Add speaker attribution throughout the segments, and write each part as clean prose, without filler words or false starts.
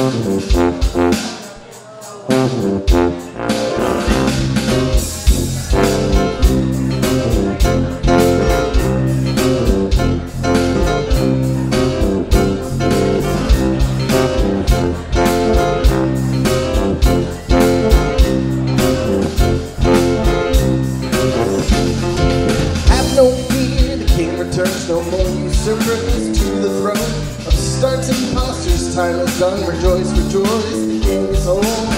Speaker 1: Returns no more usurpers to the throne. Upstarts and imposters, time is done. Rejoice, rejoice, the king is home.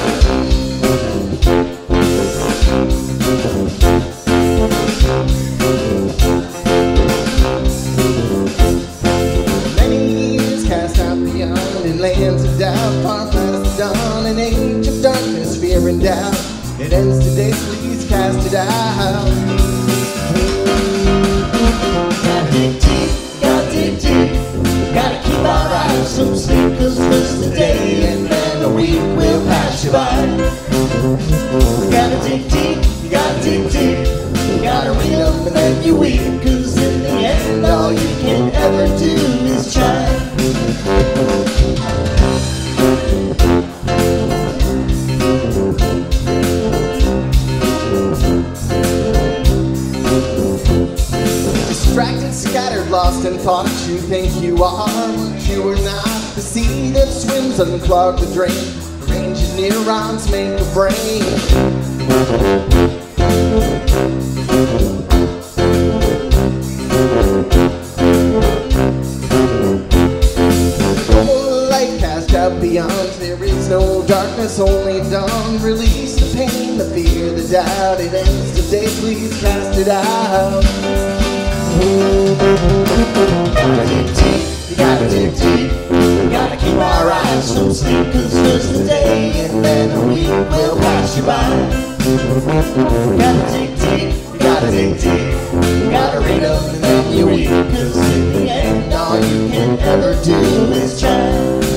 Speaker 1: Many years cast out beyond in lands of doubt, far past the dawn, an age of darkness, fear and doubt. It ends today, please cast it out.
Speaker 2: Gotta dig deep, gotta dig deep. Gotta keep our eyes from sleep, 'cause first the day and then the week will pass you by. Gotta dig deep, gotta dig deep. Gotta read them and then you weep, 'cause in the end all you can ever do is try.
Speaker 1: Distracted, scattered, lost in thought, you think you are what you are not. The sea that swims unclog the drain. Arrange your neurons, make a brain. Light cast out beyond, there is no darkness, only dawn. Release the pain, the fear, the doubt. It ends today, please cast it out.
Speaker 2: Gotta dig deep, you gotta dig deep. Gotta keep our eyes from sleep, 'cause first the day and then the week will pass you by. Gotta dig deep, you gotta dig deep. Gotta read them and then you weep, 'cause in the end all you can ever do is try.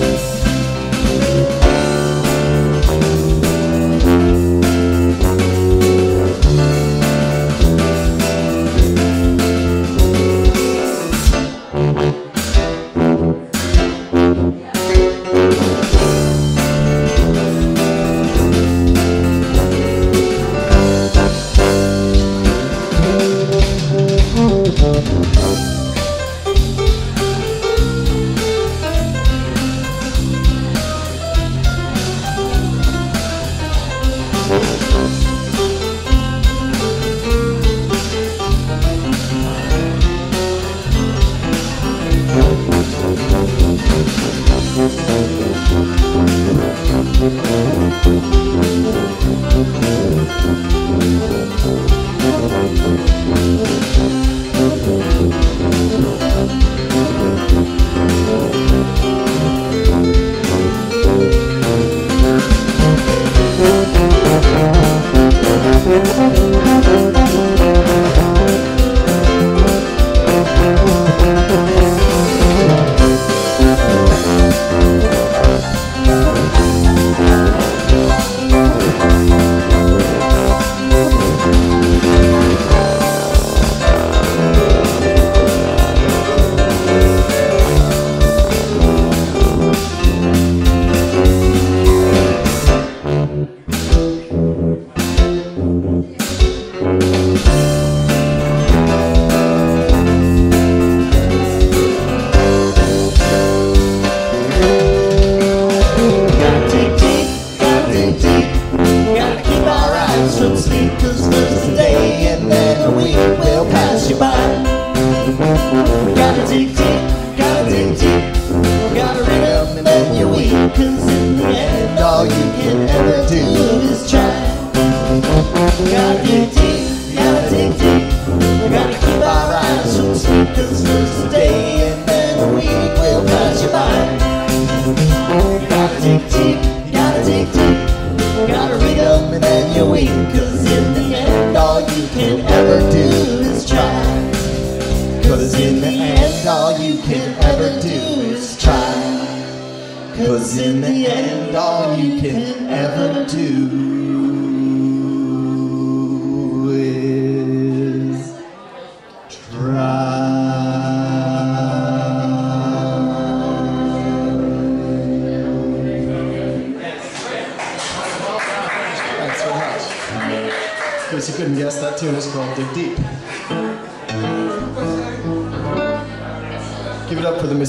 Speaker 2: From sleep, 'cause there's a day and then a week will pass you by. Gotta dig deep, gotta dig deep. Gotta read them and then you weep, 'cause in the end all you can ever do is try. Gotta dig deep, gotta dig deep. Gotta keep our eyes from sleep, 'cause there's a day and then a week will pass you by. Gotta dig deep, gotta dig deep. Gotta read them and then you weep, 'cause in the end all you can ever do is try. 'Cause in the end all you can ever do is try. 'Cause in the end all you can ever do is try.
Speaker 1: case you couldn't guess, that tune is called Dig Deep. Give it up for the